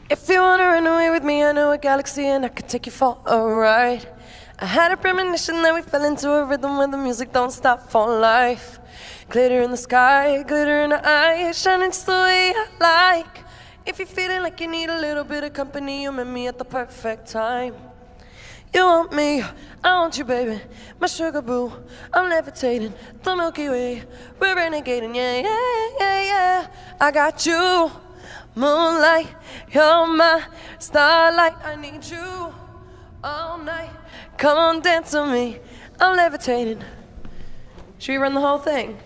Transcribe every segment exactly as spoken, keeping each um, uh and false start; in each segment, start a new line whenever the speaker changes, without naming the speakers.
If you wanna run away with me, I know a galaxy and I could take you for a ride. I had a premonition that we fell into a rhythm where the music don't stop for life. Glitter in the sky, glitter in the eyes, shining just the way I like. If you're feeling like you need a little bit of company, you met me at the perfect time. You want me, I want you, baby, my sugar boo. I'm levitating, the Milky Way, we're renegading, yeah, yeah, yeah, yeah. I got you, moonlight, you're my starlight. I need you all night, come on, dance with me, I'm levitating. Should we run the whole thing?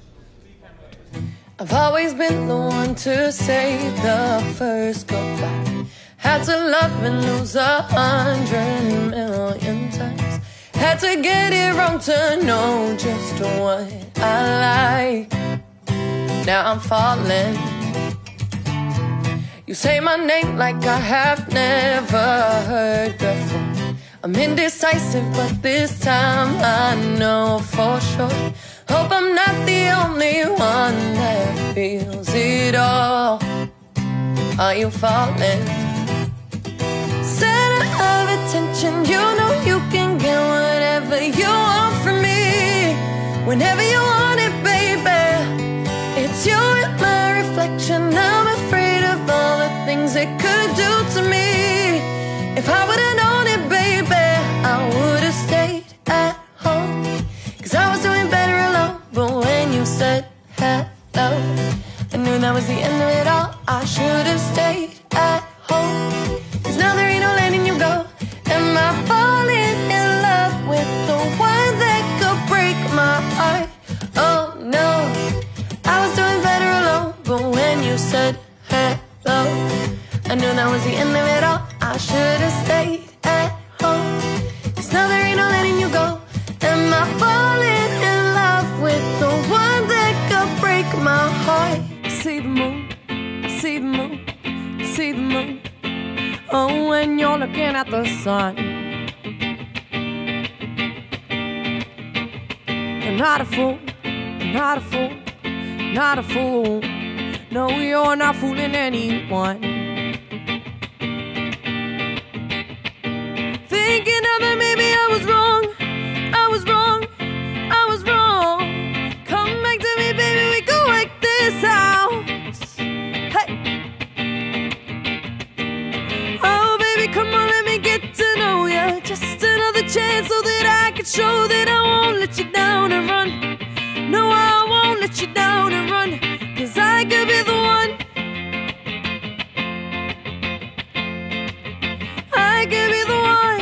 I've always been the one to say the first goodbye. Had to love and lose a hundred million times. Had to get it wrong to know just what I like. Now I'm falling. You say my name like I have never heard before. I'm indecisive, but this time I know for sure. Hope I'm not the only one that feels it all. Are you falling? Center of attention, you know you can get whatever you want from me. Whenever you want it, baby. It's you and my reflection. I'm afraid of all the things it could do to me. If I would've known it, baby, I would've stayed at home. Cause I was doing better alone. But when you said hello, I knew that was the end of it all. I should've stayed at home. Cause now there ain't no letting you go. Am I falling in love with the one that could break my heart? Oh no, I was doing better alone. But when you said hello, I knew that was the end of it all. I should've stayed at home. Cause now there ain't no letting you go. Am I falling in love with the one that could break my heart? I see the moon, I see the moon, I see the moon. Oh, when you're looking at the sun. You're not a fool, you're not a fool, not a fool. No, you're not fooling anyone. Thinking of that maybe I was wrong, I was wrong, I was wrong. Come back to me, baby, we can work this out. Hey. Oh, baby, come on, let me get to know ya. Just another chance so that I can show that I won't let you down and run. No, I won't let you down and run. Cause I could be the one. I could be the one.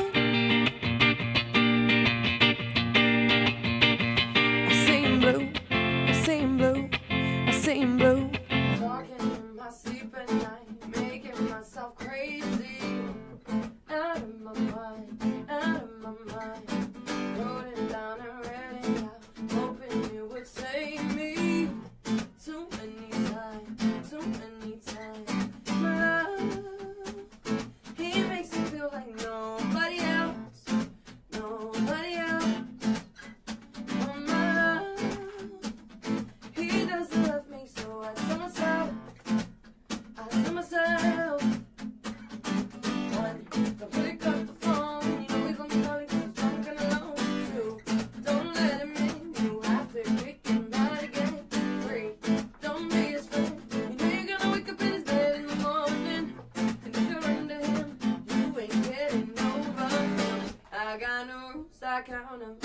I see him blue, I see him blue, I see him blue. Talking in my sleep at night, making myself crazy. Out of my mind, out of my mind. Wrote it down and read it out, hoping you would save me. Too many times, too many times. My love, he makes me feel like nobody else, nobody else. Oh, my love, he doesn't love me, so I tell myself, I tell myself. One, don't pick up the phone, you know he's on the calling 'cause he's drunk and alone. Two, don't let him in, you have to kick him out again. Three, don't be his friend, you know you're gonna wake up in his bed in the morning. And if you're into him, you ain't getting over him. I got no rules, I count them.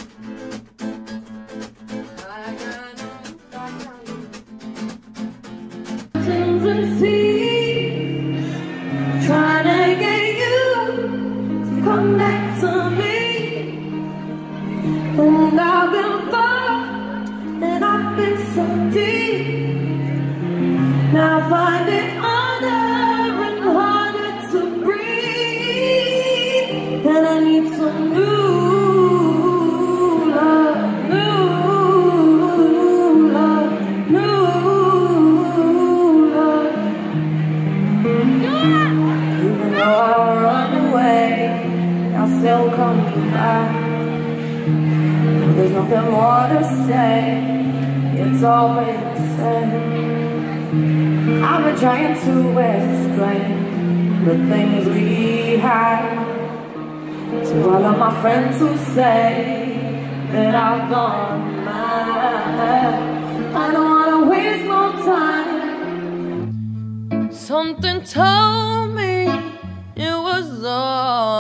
I got no rules, I count them. And see, trying to get you to come back to me. And I've been far, and I've been so deep. Now I find it harder and harder to breathe. And I need some new love, new love, new love. Even though I run away, I'll still come back. There's nothing more to say, it's always the same. I've been trying to explain
the things we had. To all of my friends who say that I've gone mad, I don't wanna waste no time.
Something told me it was all